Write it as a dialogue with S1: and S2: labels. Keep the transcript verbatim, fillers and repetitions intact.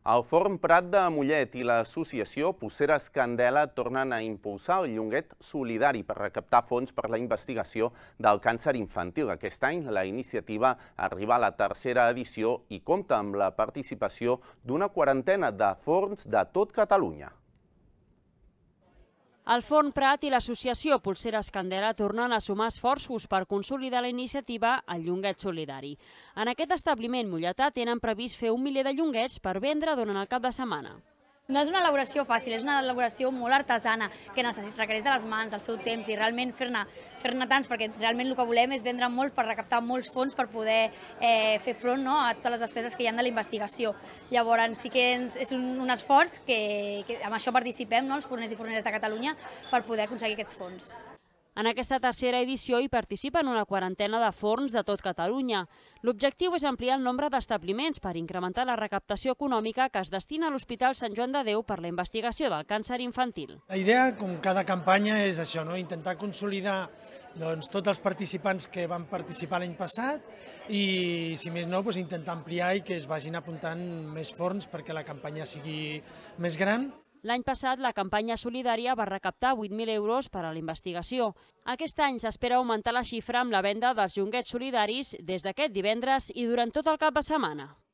S1: El Forn Prat de Mollet i l'associació Polseres Candela tornen a impulsar el Llonguet Solidari per recaptar fons per la investigació del càncer infantil. Aquest any la iniciativa arriba a la tercera edició i compta amb la participació d'una quarantena de forns de tot Catalunya.
S2: El Forn Prat i l'associació Polseres Candela tornen a sumar esforços per consolidar la iniciativa al Llonguet Solidari. En aquest establiment molletà tenen previst fer un miler de llonguets per vendre durant el cap de setmana.
S3: No és una elaboració fàcil, és una elaboració molt artesana que requereix de les mans, el seu temps i realment fer-ne fer-ne tants, perquè realment el que volem és vendre molt per recaptar molts fons per poder eh, fer front no, a totes les despeses que hi ha de la investigació. Llavors sí que ens, és un, un esforç que, que amb això participem, no, els forners i forneres de Catalunya, per poder aconseguir aquests fons.
S2: En aquesta tercera edició hi participen una quarantena de forns de tot Catalunya. L'objectiu és ampliar el nombre d'establiments per incrementar la recaptació econòmica que es destina a l'Hospital Sant Joan de Déu per la investigació del càncer infantil.
S4: La idea, com cada campanya, és això, no? Intentar consolidar doncs, tots els participants que van participar l'any passat i, si més no, doncs, intentar ampliar i que es vagin apuntant més forns perquè la campanya sigui més gran.
S2: L'any passat, la campanya solidària va recaptar vuit mil euros per a la investigació. Aquest any s'espera augmentar la xifra amb la venda dels llonguets solidaris des d'aquest divendres i durant tot el cap de setmana.